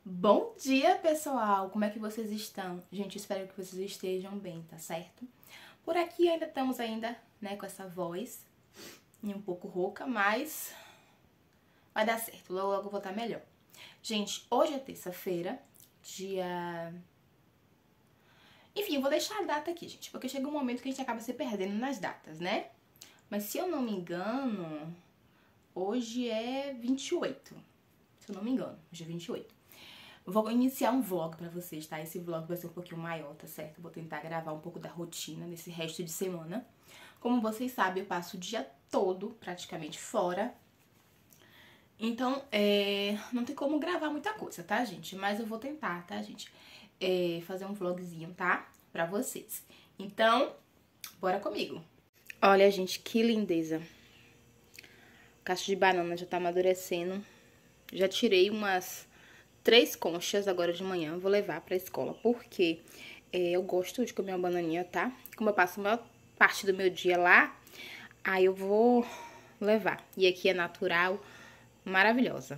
Bom dia, pessoal! Como é que vocês estão? Gente, espero que vocês estejam bem, tá certo? Por aqui estamos né, com essa voz e um pouco rouca, mas vai dar certo, logo logo eu vou estar melhor. Gente, hoje é terça-feira, dia... Enfim, eu vou deixar a data aqui, gente, porque chega um momento que a gente acaba se perdendo nas datas, né? Mas se eu não me engano, hoje é 28. Se eu não me engano, hoje é 28. Vou iniciar um vlog pra vocês, tá? Esse vlog vai ser um pouquinho maior, tá certo? Vou tentar gravar um pouco da rotina nesse resto de semana. Como vocês sabem, eu passo o dia todo praticamente fora. Então, não tem como gravar muita coisa, tá, gente? Mas eu vou tentar, tá, gente? Fazer um vlogzinho, tá? Pra vocês. Então, bora comigo. Olha, gente, que lindeza. O cacho de banana já tá amadurecendo. Já tirei umas 3 conchas agora de manhã, vou levar pra escola, porque eu gosto de comer uma bananinha, tá? Como eu passo a maior parte do meu dia lá, aí eu vou levar. E aqui é natural, maravilhosa.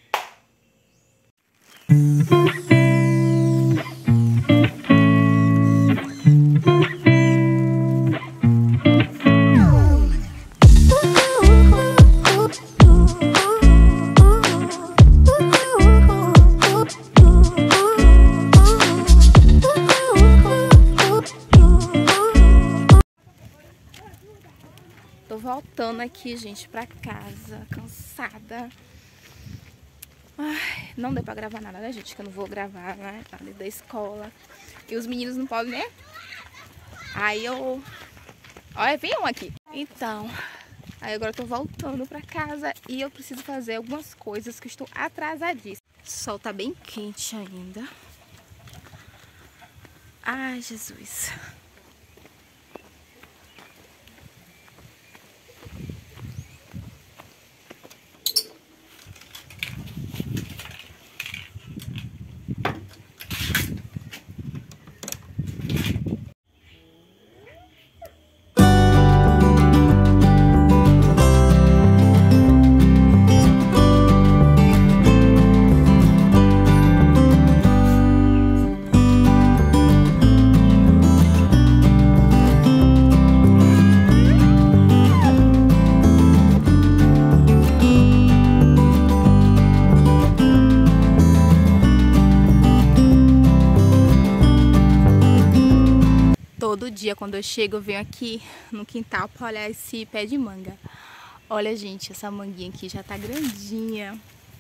Tô voltando aqui, gente, pra casa, cansada. Ai, não deu pra gravar nada, né, gente? Que eu não vou gravar, né? Ali da escola. E os meninos não podem, né? Aí eu... Olha, vem um aqui. Então, aí agora eu tô voltando pra casa e eu preciso fazer algumas coisas que eu estou atrasadíssima. O sol tá bem quente ainda. Ai, Jesus. Todo dia, quando eu chego, eu venho aqui no quintal pra olhar esse pé de manga. Olha, gente, essa manguinha aqui já tá grandinha.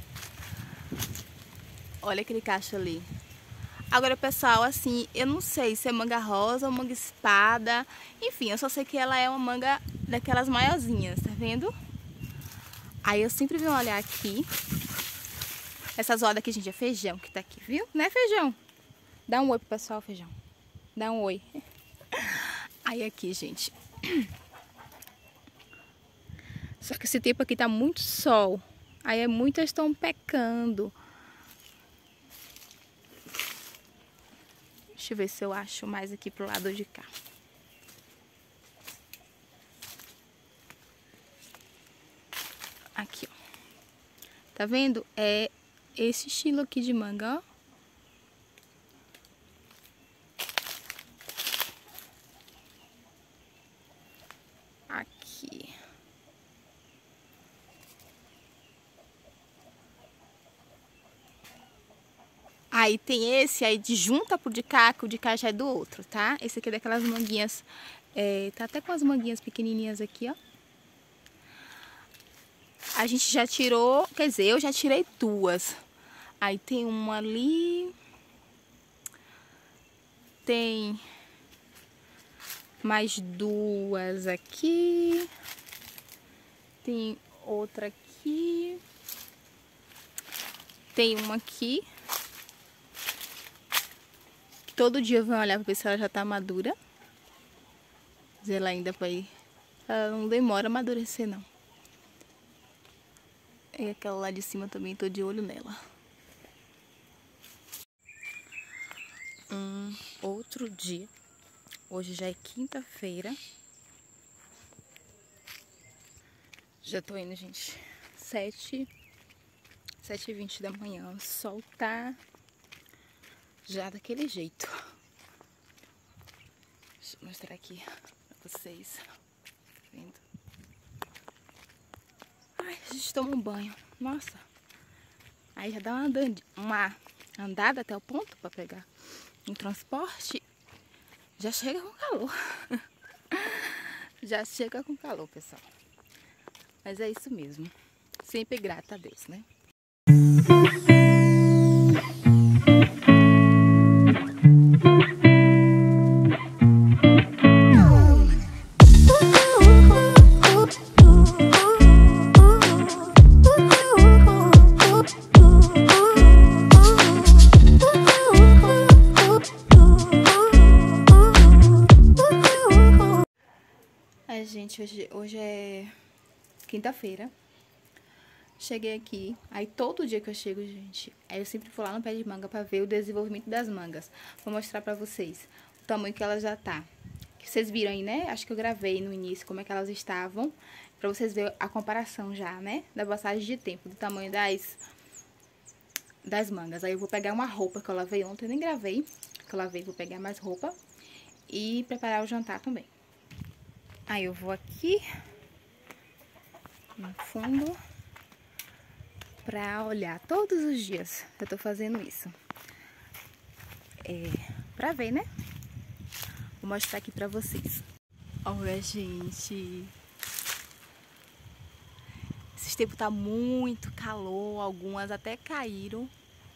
Olha aquele cacho ali. Agora, pessoal, assim, eu não sei se é manga rosa ou manga espada. Enfim, eu só sei que ela é uma manga daquelas maiorzinhas, tá vendo? Aí eu sempre venho olhar aqui. Essa zoada aqui, gente, é feijão que tá aqui, viu? Não é feijão? Dá um oi pro pessoal, feijão. Dá um oi. Aí aqui, gente. Só que esse tempo aqui tá muito sol. Aí muitas estão pecando. Deixa eu ver se eu acho mais aqui pro lado de cá. Aqui, ó. Tá vendo? É esse estilo aqui de manga, ó. Aqui. Aí tem esse aí de junta pro de cá, que o de cá já é do outro, tá? Esse aqui é daquelas manguinhas, tá até com as manguinhas pequenininhas aqui, ó. A gente já tirou, quer dizer, eu já tirei 2. Aí tem uma ali. Tem mais 2 aqui. Tem outra aqui. Tem uma aqui. Todo dia eu vou olhar pra ver se ela já tá madura. Mas ela ainda vai... Ela não demora a amadurecer, não. E aquela lá de cima também tô de olho nela. Outro dia. Hoje já é quinta-feira. Já tô indo, gente. 7 7h20 da manhã. O sol tá já daquele jeito. Deixa eu mostrar aqui pra vocês. Tá vendo? Ai, a gente toma um banho. Nossa. Aí já dá uma andada até o ponto pra pegar um transporte. Já chega com calor. Já chega com calor, pessoal. Mas é isso mesmo. Sempre grata a Deus, né? Gente, hoje é quinta-feira. Cheguei aqui. Aí todo dia que eu chego, gente, aí eu sempre vou lá no pé de manga pra ver o desenvolvimento das mangas. Vou mostrar pra vocês o tamanho que ela já tá. Que vocês viram aí, né? Acho que eu gravei no início como é que elas estavam. Pra vocês verem a comparação já, né? Da passagem de tempo, do tamanho das mangas. Aí eu vou pegar uma roupa que eu lavei ontem, eu nem gravei. Que eu lavei, vou pegar mais roupa. E preparar o jantar também. Aí eu vou aqui no fundo pra olhar todos os dias. Eu tô fazendo isso. Pra ver, né? Vou mostrar aqui pra vocês. Olha, gente. Esse tempo tá muito calor. Algumas até caíram.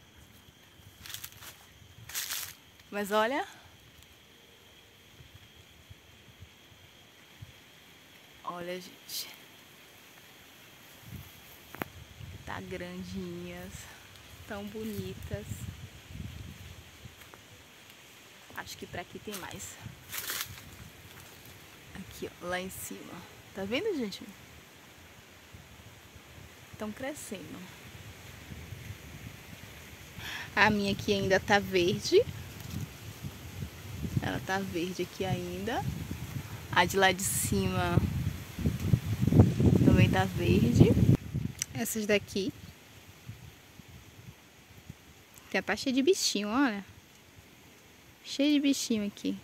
Mas olha... Olha, gente, tá grandinhas, tão bonitas. Acho que pra aqui tem mais. Aqui, ó, lá em cima. Tá vendo, gente? Estão crescendo. A minha aqui ainda tá verde. Ela tá verde aqui ainda. A de lá de cima... também tá verde. Essas daqui tem a parte cheia de bichinho, olha. Cheio de bichinho aqui.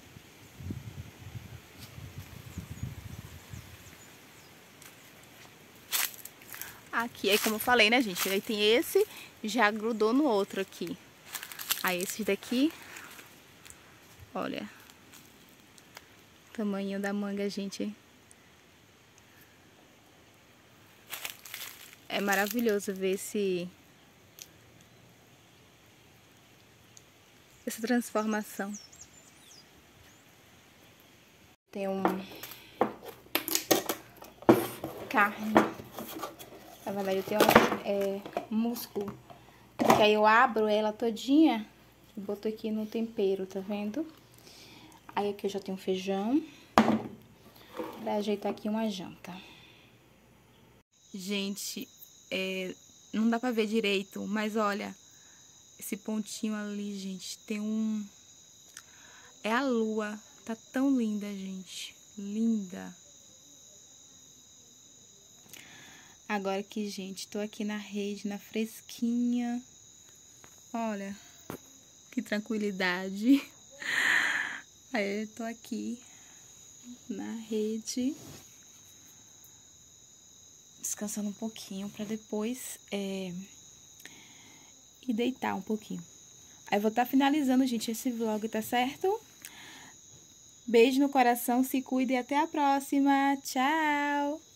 Aqui, aí como eu falei, né, gente? Aí tem esse, já grudou no outro aqui. Aí esses daqui, olha. Tamanho da manga, gente. É maravilhoso ver essa transformação. Tem carne. Na verdade eu tenho músculo. Que aí eu abro ela todinha e boto aqui no tempero, tá vendo? Aí aqui eu já tenho feijão. Pra ajeitar aqui uma janta. Gente, não dá pra ver direito, mas olha, esse pontinho ali, gente, tem é a lua, tá tão linda, gente, linda. Agora aqui, gente, tô aqui na rede, na fresquinha, olha, que tranquilidade. Aí eu tô aqui na rede, descansando um pouquinho pra depois ir deitar um pouquinho. Aí eu vou estar finalizando, gente, esse vlog, tá certo? Beijo no coração, se cuida e até a próxima. Tchau!